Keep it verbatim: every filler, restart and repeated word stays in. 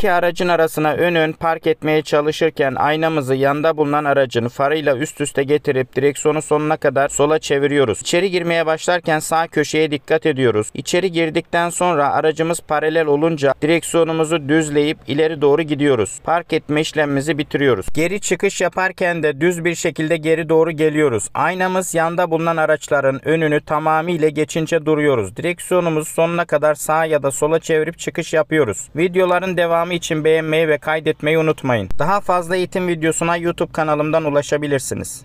İki aracın arasına ön ön park etmeye çalışırken aynamızı yanda bulunan aracın farıyla üst üste getirip direksiyonu sonuna kadar sola çeviriyoruz. İçeri girmeye başlarken sağ köşeye dikkat ediyoruz. İçeri girdikten sonra aracımız paralel olunca direksiyonumuzu düzleyip ileri doğru gidiyoruz. Park etme işlemimizi bitiriyoruz. Geri çıkış yaparken de düz bir şekilde geri doğru geliyoruz. Aynamız yanda bulunan araçların önünü tamamıyla geçince duruyoruz. Direksiyonumuzu sonuna kadar sağa ya da sola çevirip çıkış yapıyoruz. Videoların devamı için beğenmeyi ve kaydetmeyi unutmayın. Daha fazla eğitim videosuna YouTube kanalımdan ulaşabilirsiniz.